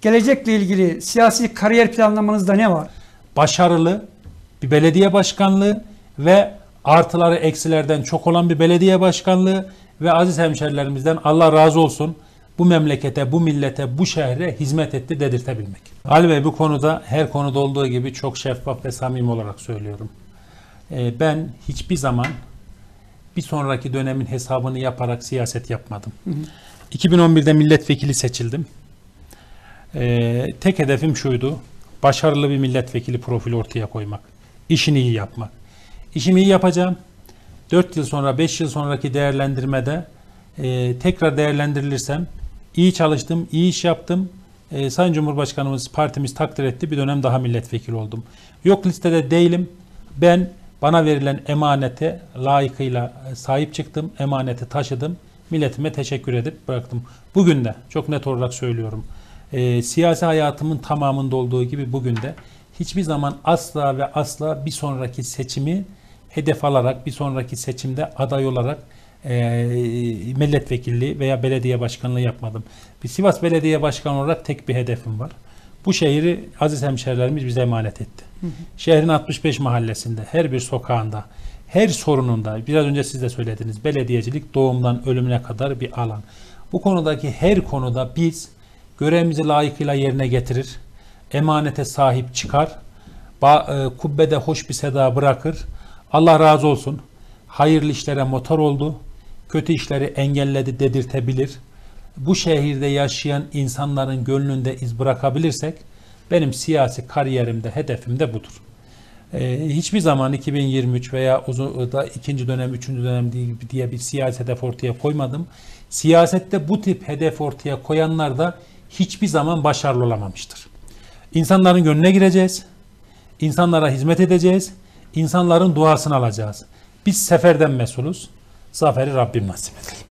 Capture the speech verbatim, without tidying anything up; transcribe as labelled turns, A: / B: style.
A: gelecekle ilgili siyasi kariyer planlamanızda ne var?
B: Başarılı bir belediye başkanlığı ve artıları eksilerden çok olan bir belediye başkanlığı ve aziz hemşerilerimizden Allah razı olsun bu memlekete, bu millete, bu şehre hizmet etti dedirtebilmek. Ali Bey, bu konuda her konuda olduğu gibi çok şeffaf ve samimi olarak söylüyorum. Ee, ben hiçbir zaman bir sonraki dönemin hesabını yaparak siyaset yapmadım. Hı hı. iki bin on birde milletvekili seçildim. Ee, tek hedefim şuydu: başarılı bir milletvekili profili ortaya koymak. İşini iyi yapmak. İşimi iyi yapacağım. dört yıl sonra, beş yıl sonraki değerlendirmede e, tekrar değerlendirilirsem iyi çalıştım, iyi iş yaptım. E, Sayın Cumhurbaşkanımız, partimiz takdir etti. Bir dönem daha milletvekili oldum. Yok listede değilim. Ben bana verilen emanete layıkıyla sahip çıktım. Emaneti taşıdım. Milletime teşekkür edip bıraktım. Bugün de çok net olarak söylüyorum. E, siyasi hayatımın tamamında olduğu gibi bugün de hiçbir zaman asla ve asla bir sonraki seçimi hedef alarak, bir sonraki seçimde aday olarak e, milletvekilliği veya belediye başkanlığı yapmadım. Bir Sivas Belediye Başkanı olarak tek bir hedefim var. Bu şehri aziz hemşerilerimiz bize emanet etti. Hı hı. Şehrin altmış beş mahallesinde, her bir sokağında, her sorununda, biraz önce siz de söylediniz, belediyecilik doğumdan ölümüne kadar bir alan. Bu konudaki her konuda biz görevimizi layıkıyla yerine getirir, emanete sahip çıkar, kubbede hoş bir seda bırakır. Allah razı olsun. Hayırlı işlere motor oldu. Kötü işleri engelledi dedirtebilir. Bu şehirde yaşayan insanların gönlünde iz bırakabilirsek benim siyasi kariyerimde, hedefim de budur. Ee, hiçbir zaman iki bin yirmi üç veya uzun da ikinci dönem, üçüncü dönem diye bir siyasi hedef ortaya koymadım. Siyasette bu tip hedef ortaya koyanlar da hiçbir zaman başarılı olamamıştır. İnsanların gönlüne gireceğiz. İnsanlara hizmet edeceğiz. İnsanların duasını alacağız. Biz seferden mesuluz. Zaferi Rabbim nasip eder.